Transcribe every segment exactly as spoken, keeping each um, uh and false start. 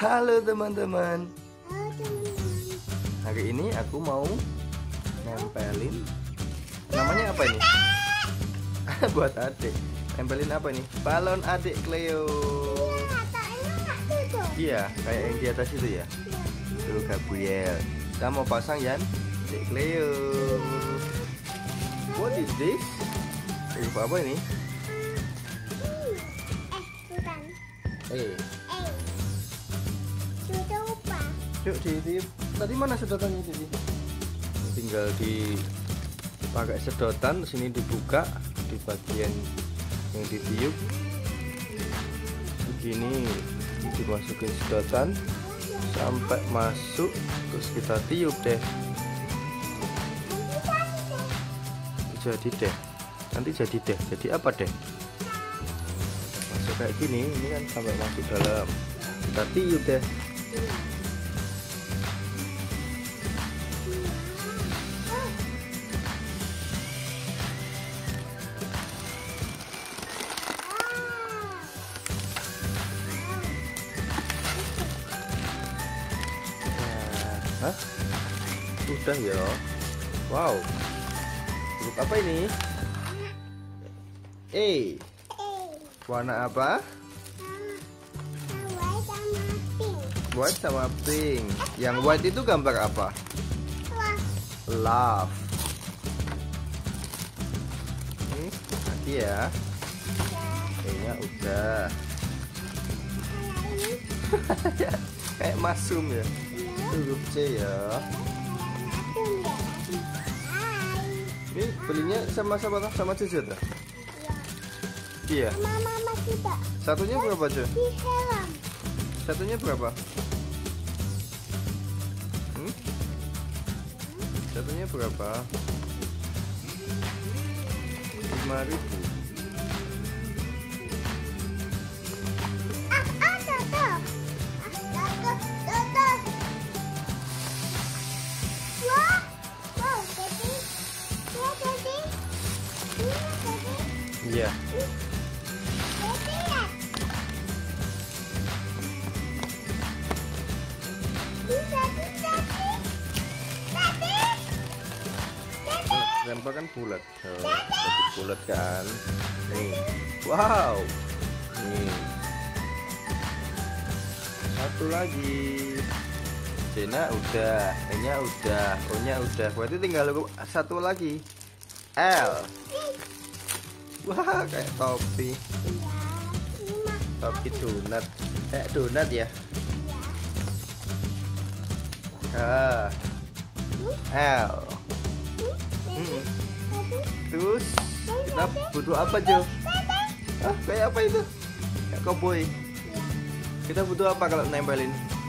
Halo teman-teman. Halo teman-teman. Hari ini aku mau nempelin. Namanya apa ini? Buat adik. Nempelin apa ini? Balon adik Cleo. Iya, taknya nggak tutup. Iya, kayak yang di atas itu ya. Tuh Gabriel. Kita mau pasang Yan adik Cleo. What is this? Huruf apa ini? Hmm. Eh, bukan. Eh, Eh. Sudah lupa. yuk di, di tadi mana sedotannya ini? Tinggal di pakai sedotan, sini dibuka di bagian yang ditiup begini, dimasukin sedotan sampai masuk, terus kita tiup deh. Jadi deh, nanti jadi deh. Jadi apa deh? Masuk kayak gini, ini kan sampai masuk dalam. Kita tiup deh. Hah? Udah ya. Wow. Huruf apa ini? E. Eh. Warna apa? Sama sama sama pink. White sama pink. Yang white itu gambar apa? Wah, Love. Ini lagi ya. Kayaknya udah. kayak ini. Kayak masum ya. Huruf C ya. Aku lihat. Hai. Ini belinya sama sama sama Cucu tuh? Iya. Sama mama juga. Satunya berapa cuy? Di helm. Satunya berapa? Hmm? Satunya berapa? Lima ribu. Ah, ah, tutup. Ah, tutup, tutup. Wah, wow, jadi, ya jadi, iya jadi, Iya. jadi ya. Bisa, bisa, jadi, jadi, Lempar kan bulat. Oh, jadi bulat kan. Nih. Wow. Nih. Satu lagi. C-nya udah, E-nya udah, O-nya udah. Berarti tinggal satu lagi. L. Wah, kayak topi. iya, lima, Topi donat. Kayak donat ya. iya. H. L. Hmm, Hmm. jadi, Terus kita butuh apa, Jo? Ah, kayak apa itu? Kayak koboi. Kita butuh apa kalau nempelin?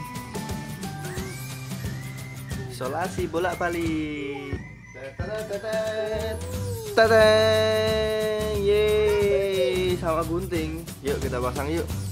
Isolasi bolak-balik. Tetet. Tetet. Yeay, sama gunting. Yuk kita pasang yuk.